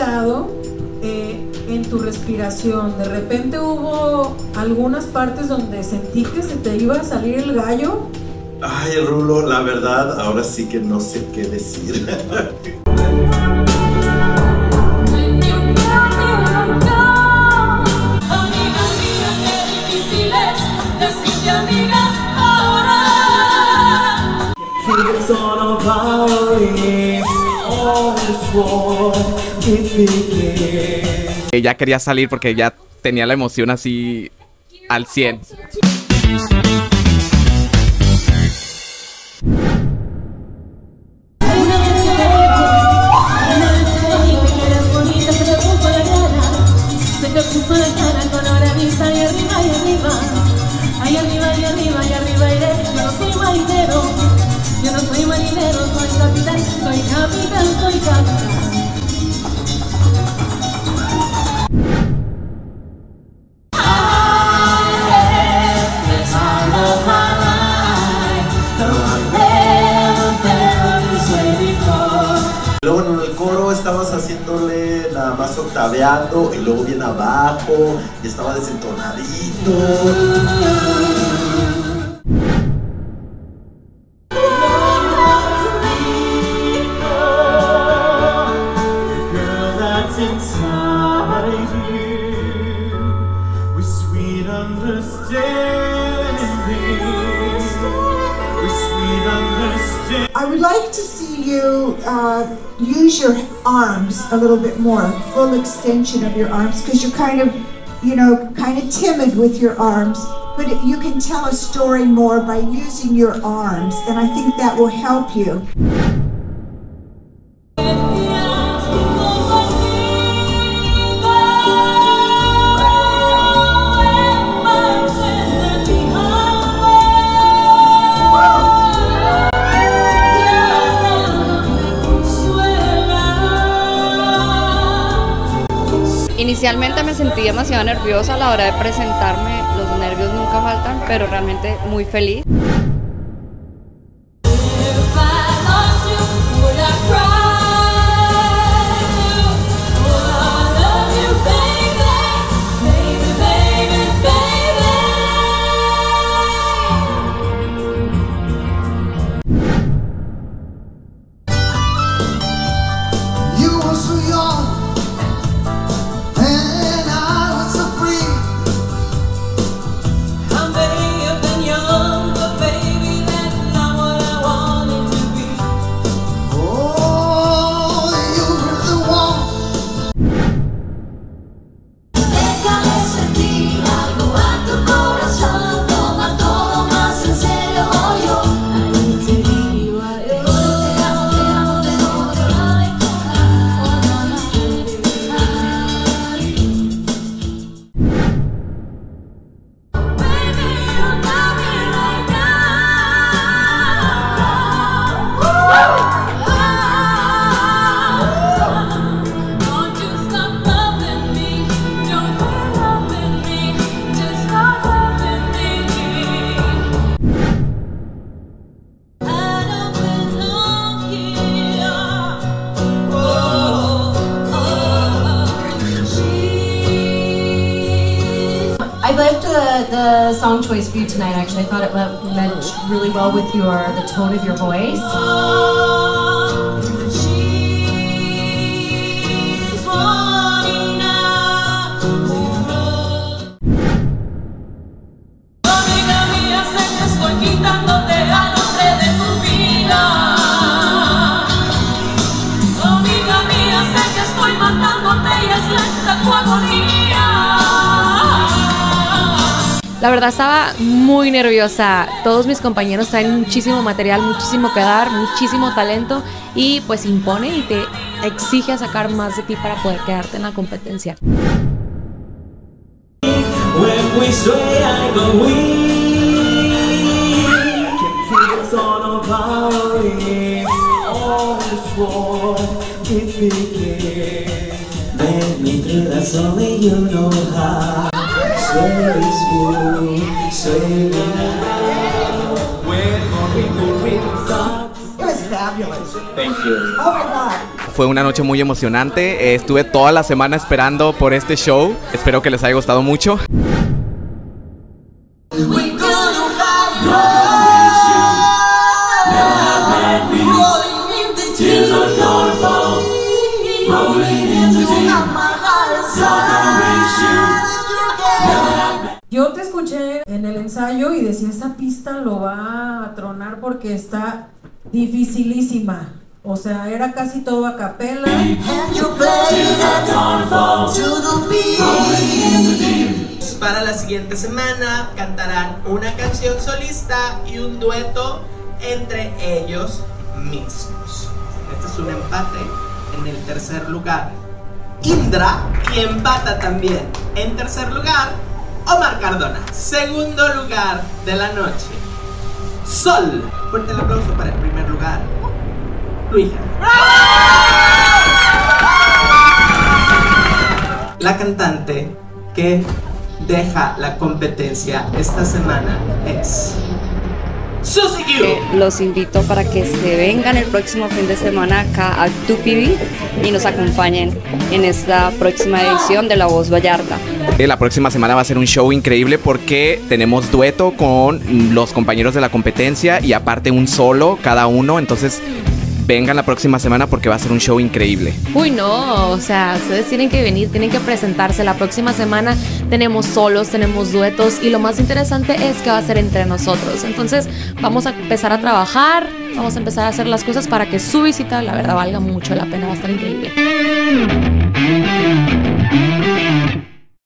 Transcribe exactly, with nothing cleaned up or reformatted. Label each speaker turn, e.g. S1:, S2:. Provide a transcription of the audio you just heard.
S1: notado eh, en tu respiración? De repente hubo algunas partes donde sentí que se te iba a salir el gallo.
S2: Ay, Rulo, la verdad, ahora sí que no sé qué decir.
S3: Ella quería salir porque ya tenía la emoción así al cien.
S4: Yo no soy marinero, soy capitán, soy capitán, soy capitán.
S2: Luego en el coro estabas haciéndole nada más octaveando y luego bien abajo y estaba desentonadito.
S5: I would like to see you uh, use your arms a little bit more, full extension of your arms, because you're kind of, you know, kind of timid with your arms, but it, you can tell a story more by using your arms, and I think that will help you.
S6: Inicialmente me sentí demasiado nerviosa a la hora de presentarme, los nervios nunca faltan, pero realmente muy feliz.
S4: I liked the, the song choice for you tonight, actually. I thought it went, went really well with your the tone of your voice.
S6: La verdad estaba muy nerviosa, todos mis compañeros traen muchísimo material, muchísimo que dar, muchísimo talento y pues impone y te exige sacar más de ti para poder quedarte en la competencia.
S5: It was fabulous.
S2: Thank you.
S5: Oh my God.
S3: fue una noche muy emocionante. Eh, estuve toda la semana esperando por este show. Espero que les haya gustado mucho.
S1: Yo te escuché en el ensayo y decía, esta pista lo va a tronar porque está dificilísima. O sea, era casi todo a capela.
S7: Para la siguiente semana cantarán una canción solista y un dueto entre ellos mismos. Este es un empate en el tercer lugar. Indra, y empata también en tercer lugar, Omar Cardona. Segundo lugar de la noche, Sol. Fuerte el aplauso para el primer lugar, Luisa. La cantante que deja la competencia esta semana es Suzy Q.
S8: Eh, los invito para que se vengan el próximo fin de semana acá a Tupivi y nos acompañen en esta próxima edición de La Voz Vallarta.
S3: Eh, la próxima semana va a ser un show increíble porque tenemos dueto con los compañeros de la competencia y aparte un solo cada uno, entonces vengan la próxima semana porque va a ser un show increíble.
S6: Uy, no, o sea, ustedes tienen que venir, tienen que presentarse. La próxima semana tenemos solos, tenemos duetos y lo más interesante es que va a ser entre nosotros. Entonces vamos a empezar a trabajar, vamos a empezar a hacer las cosas para que su visita, la verdad, valga mucho la pena, va a estar increíble.